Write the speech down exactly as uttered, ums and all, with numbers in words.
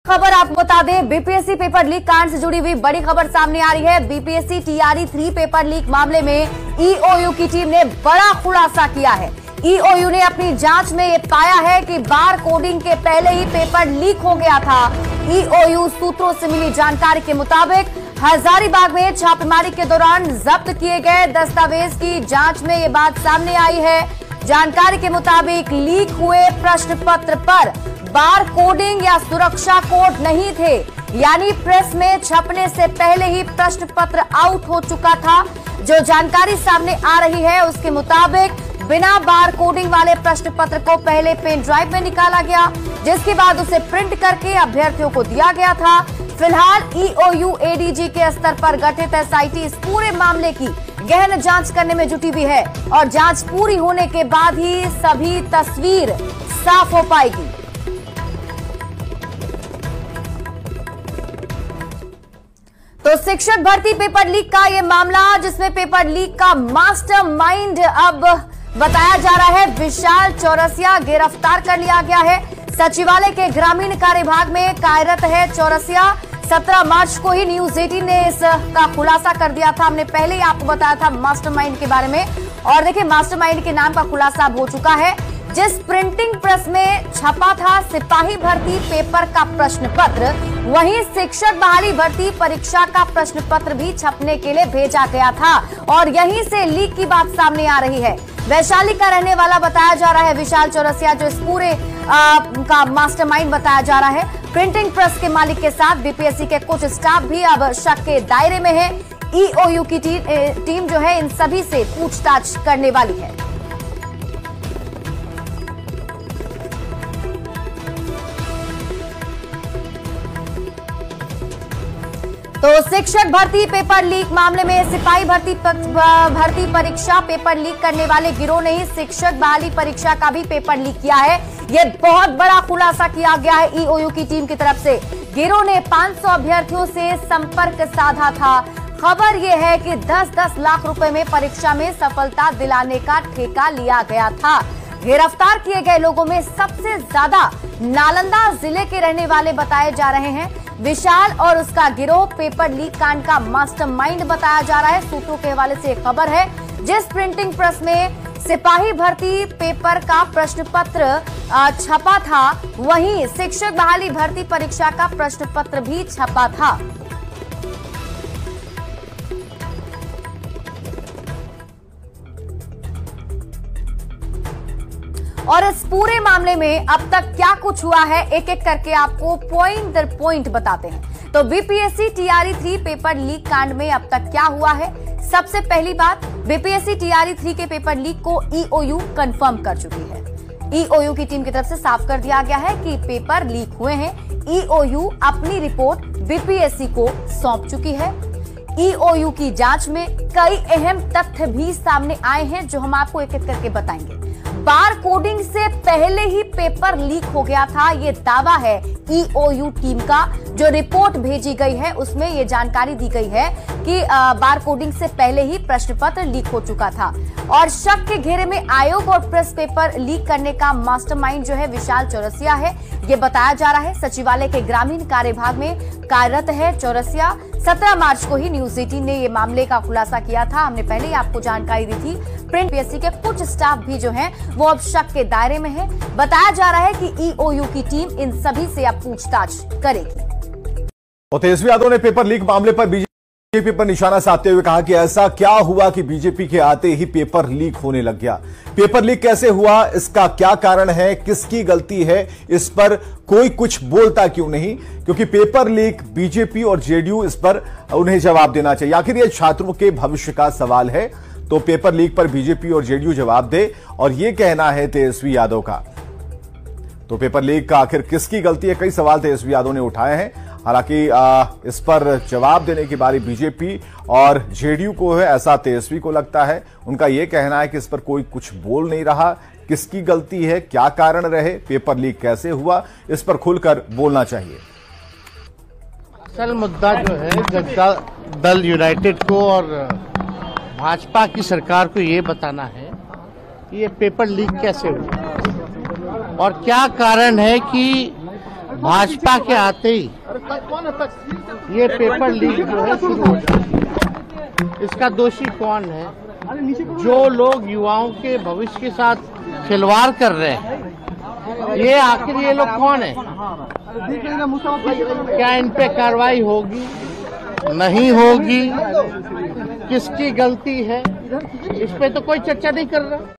खबर आपको बता दें, बीपीएससी पेपर लीक कांड से जुड़ी हुई बड़ी खबर सामने आ रही है। BPSC TRE three paper leak मामले में ईओयू की टीम ने बड़ा खुलासा किया है। ईओयू ने अपनी जांच में ये पाया है कि बार कोडिंग के पहले ही पेपर लीक हो गया था। ईओयू सूत्रों से मिली जानकारी के मुताबिक हजारीबाग में छापेमारी के दौरान जब्त किए गए दस्तावेज की जांच में ये बात सामने आई है। जानकारी के मुताबिक लीक हुए प्रश्न पत्र पर बार कोडिंग या सुरक्षा कोड नहीं थे, यानी प्रेस में छपने से पहले ही प्रश्न पत्र आउट हो चुका था। जो जानकारी सामने आ रही है उसके मुताबिक बिना बार कोडिंग वाले प्रश्न पत्र को पहले पेन ड्राइव में निकाला गया, जिसके बाद उसे प्रिंट करके अभ्यर्थियों को दिया गया था। फिलहाल ईओयू एडीजी के स्तर पर गठित एसआईटी इस पूरे मामले की गहन जांच करने में जुटी हुई है और जांच पूरी होने के बाद ही सभी तस्वीर साफ हो पाएगी। तो शिक्षक भर्ती पेपर लीक का ये मामला, जिसमें पेपर लीक का मास्टरमाइंड अब बताया जा रहा है विशाल चौरसिया गिरफ्तार कर लिया गया है। सचिवालय के ग्रामीण कार्य विभाग में कार्यरत है चौरसिया। सत्रह मार्च को ही न्यूज अठारह ने इसका खुलासा कर दिया था। हमने पहले ही आपको बताया था मास्टरमाइंड के बारे में, और देखिए मास्टरमाइंड के नाम का खुलासा अब हो चुका है। जिस प्रिंटिंग प्रेस में छपा था सिपाही भर्ती पेपर का प्रश्न पत्र, वहीं शिक्षक बहाली भर्ती परीक्षा का प्रश्न पत्र भी छपने के लिए भेजा गया था और यहीं से लीक की बात सामने आ रही है। वैशाली का रहने वाला बताया जा रहा है विशाल चौरसिया, जो इस पूरे आ, का मास्टरमाइंड बताया जा रहा है। प्रिंटिंग प्रेस के मालिक के साथ बीपीएससी के कुछ स्टाफ भी अब शक के दायरे में है। ईओयू की टी, टीम जो है इन सभी से पूछताछ करने वाली है। तो शिक्षक भर्ती पेपर लीक मामले में सिपाही भर्ती भर्ती परीक्षा पेपर लीक करने वाले गिरोह ने ही शिक्षक बहाली परीक्षा का भी पेपर लीक किया है। यह बहुत बड़ा खुलासा किया गया है ईओयू की टीम की तरफ से। गिरोह ने पाँच सौ अभ्यर्थियों से संपर्क साधा था। खबर यह है कि दस दस लाख रुपए में परीक्षा में सफलता दिलाने का ठेका लिया गया था। गिरफ्तार किए गए लोगों में सबसे ज्यादा नालंदा जिले के रहने वाले बताए जा रहे हैं। विशाल और उसका गिरोह पेपर लीक कांड का मास्टरमाइंड बताया जा रहा है। सूत्रों के हवाले से खबर है, जिस प्रिंटिंग प्रेस में सिपाही भर्ती पेपर का प्रश्न पत्र छपा था, वहीं शिक्षक बहाली भर्ती परीक्षा का प्रश्न पत्र भी छपा था। और इस पूरे मामले में अब तक क्या कुछ हुआ है, एक एक करके आपको पॉइंट दर पॉइंट बताते हैं। तो BPSC TRE three paper leak कांड में अब तक क्या हुआ है। सबसे पहली बात, बीपीएससी टीआरई थ्री के पेपर लीक को ईओयू कंफर्म कर चुकी है। ईओयू की टीम की तरफ से साफ कर दिया गया है कि पेपर लीक हुए हैं। ईओयू अपनी रिपोर्ट बीपीएससी को सौंप चुकी है। ईओयू की जांच में कई अहम तथ्य भी सामने आए हैं, जो हम आपको एक एक करके बताएंगे। बार कोडिंग से पहले ही पेपर लीक हो गया था, ये दावा है ईओयू टीम का। जो रिपोर्ट भेजी गई है उसमें ये जानकारी दी गई है कि बार कोडिंग से पहले ही प्रश्न पत्र लीक हो चुका था। और शक के घेरे में आयोग और प्रेस पेपर लीक करने का मास्टरमाइंड जो है विशाल चौरसिया है, ये बताया जा रहा है। सचिवालय के ग्रामीण कार्य विभाग में कार्यरत है चौरसिया। सत्रह मार्च को ही न्यूज अठारह ने ये मामले का खुलासा किया था। हमने पहले ही आपको जानकारी दी थी। प्रिंट पीएससी के कुछ स्टाफ भी जो हैं वो अब शक के दायरे में है। बताया जा रहा है कि ईओयू की टीम इन सभी से अब पूछताछ करेगी। और तेजस्वी यादव ने पेपर लीक मामले पर बीजेपी पर निशाना साधते हुए कहा कि ऐसा क्या हुआ कि बीजेपी के आते ही पेपर लीक होने लग गया। पेपर लीक कैसे हुआ, इसका क्या कारण है, किसकी गलती है, इस पर कोई कुछ बोलता क्यों नहीं? क्योंकि पेपर लीक बीजेपी और जेडीयू, इस पर उन्हें जवाब देना चाहिए। आखिर यह छात्रों के भविष्य का सवाल है, तो पेपर लीक पर बीजेपी और जेडीयू जवाब दे। और यह कहना है तेजस्वी यादव का। तो पेपर लीक का आखिर किसकी गलती है, कई सवाल तेजस्वी यादव ने उठाए हैं। हालांकि इस पर जवाब देने की बारी बीजेपी और जेडीयू को है, ऐसा तेजस्वी को लगता है। उनका यह कहना है कि इस पर कोई कुछ बोल नहीं रहा। किसकी गलती है, क्या कारण रहे, पेपर लीक कैसे हुआ, इस पर खुलकर बोलना चाहिए। असल मुद्दा जो है जनता दल यूनाइटेड को और भाजपा की सरकार को ये बताना है कि ये पेपर लीक कैसे हुआ और क्या कारण है कि भाजपा के आते ही ये पेपर लीक जो है शुरू हो जाए। इसका दोषी कौन है? जो लोग युवाओं के भविष्य के साथ खिलवाड़ कर रहे हैं, ये आखिर ये लोग कौन है? क्या इन पे कार्रवाई होगी, नहीं होगी, किसकी गलती है, इस पे तो कोई चर्चा नहीं कर रहा।